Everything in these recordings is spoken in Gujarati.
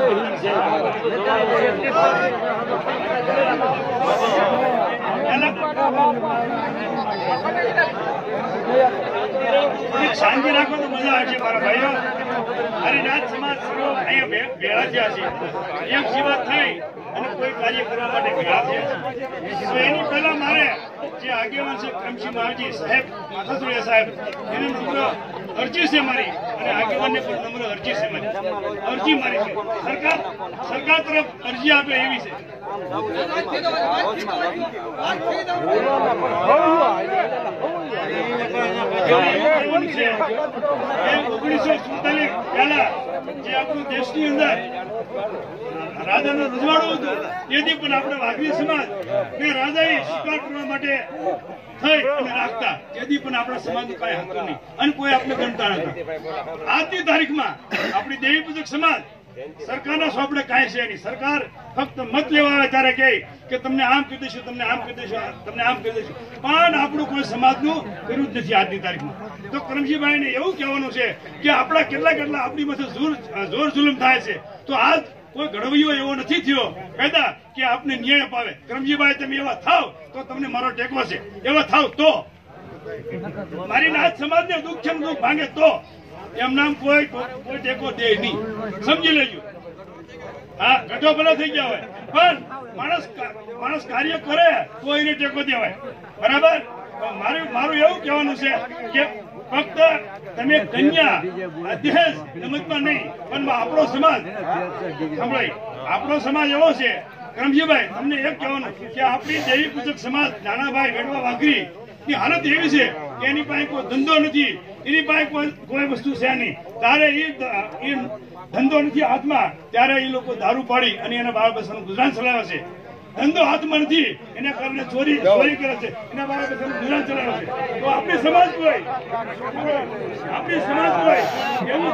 શાંતિ રાખો તો મજા આવે છે મારા ભાઈઓ. હરિનાથ સમાજ સર્વ અહીંયા ભેળા થયા છે, એક જીવત થઈ અને કોઈ કાર્ય કરવા માટે ભેળા થયા છે. તો એની પહેલા મારે જે આગેવાન છે કરમસિંહ મહાજી સાહેબ, માથાસુડિયા સાહેબ, એને નમ્ર અરજી છે મારી, અને આગેવાનને પણ નમ્ર અરજી છે મારી. અરજી મારી છે સરકાર તરફ અરજી આપે એવી છે. 1947 પહેલા જે આપણું દેશની અંદર રાજાનો રજવાડો હતો, તેથી પણ આપણે વાઘરી સમાજ બે રાજાએ શિકાર કરવા માટે થઈ અને રાખતા, તેથી પણ આપણા સમાજનું કઈ હતું નહીં અને કોઈ આપણે ગણતા નતા. આજની તારીખમાં આપણી દેવી પૂજક સમાજ સરકારના સોપડે કાંઈ છે નહીં. સરકાર ફક્ત મત લેવા આવે ત્યારે કહે કે તમને આમ કહી દઈશું, તમને આમ કહી દઈશું, તમને આમ કહી દઈશું, પણ આપણું કોઈ સમાજનું કર્યું જ નથી આજની તારીખમાં. તો કરમજીભાઈને એવું કહેવાનું છે કે આપણા કેટલા આપણી પાસે જોર જુલમ થાય છે, તો આજ કોઈ ઘડવૈયો એવો નથી થયો પેદા કે આપને ન્યાય અપાવે. કરમજીભાઈ તમે એવા થાવ તો તમને મારો ટેકો છે, એવા થાવ તો મારી નાથ સમાજને દુઃખ છે દુઃખ ભાંગે તો એમ નામ કોઈ ટેકો દે નહીં, સમજી લેજો. હા, ગઢો ભલે થઈ ગયા હોય, પણ માણસ કાર્ય કરે તો એને ટેકો દેવાય, બરાબર. મારું એવું કહેવાનું છે કે ફક્ત તમે કન્યા દહેજ સમજમાં નહીં, પણ આપણો સમાજ સાંભળાય, આપણો સમાજ એવો છે. કરમજીભાઈ તમને એમ કહેવાનું કે આપણી દેવી પૂજક સમાજ નાનાભાઈ વેડવા વાઘરી ની હાલત એવી છે કે એની પાસે કોઈ ધંધો નથી, એની પાસે કોઈ વસ્તુ છે નહીં. ત્યારે એ ધંધો નથી હાથમાં, ત્યારે એ લોકો દારૂ પાડી અને એના બાળ બચ્ચાનું ગુજરાન ચલાવે છે. ધંધો હાથમાં નથી, એના કારણે ચોરી કરે છે, એના બાળ બચ્ચાનું ગુજરાન ચલાવે છે. તો આપણી સમાજ હોય એવું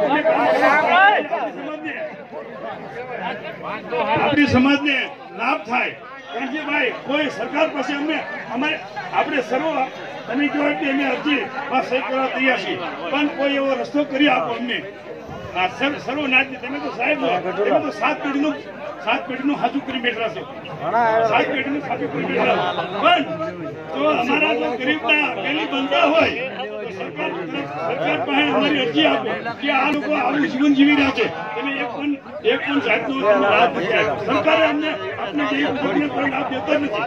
આપણી સમાજને લાભ થાય. કરમજીભાઈ કોઈ સરકાર પાસે આપણે સર્વ તમે કહો કે અમે અરજી સહી કરવા તૈયાર છીએ, પણ કોઈ એવો રસ્તો કરી આપો અમને. સર્વ નાજની તમે તો સાહેબ તમે તો 7 પેઢીનું સાચું કરી બેઠા છો, 7 પેઢીનું સાચું કરી બેઠા. પણ જો અમારા જો ગરીબના પેલી બનતા હોય તો સરકાર પાસે અમારી અરજી આપો કે આ લોકો આવું જીવન જીવી રહ્યા છે, તમે એક પણ જાતનો લાભ નથી આપ્યો. સરકારે અમને આપણે જે કોઈ લાભ દેતો નથી.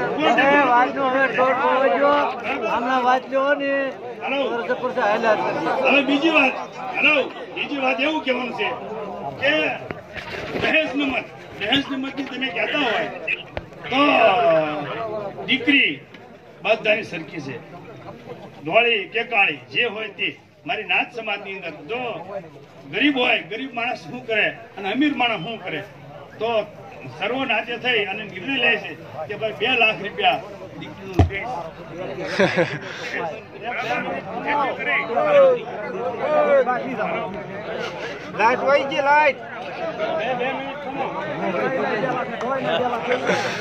હવે બીજી વાત એવું કહેવાનું છે કે દહેજ નમતની તમે કહેતા હોય તો દીકરી બધાની સરખી છે, ધોળી કે કાળી જે હોય તે. મારી નાથ સમાજની અંદર જો ગરીબ હોય, ગરીબ માણસ શું કરે અને અમીર માણસ શું કરે, તો સર્વ નાતે થઈ અને નિર્ણય લે છે કે ભાઈ 2 લાખ રૂપિયા લાઈટ વહી ગઈ, લાઈટ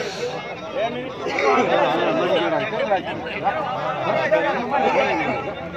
2 મિનિટ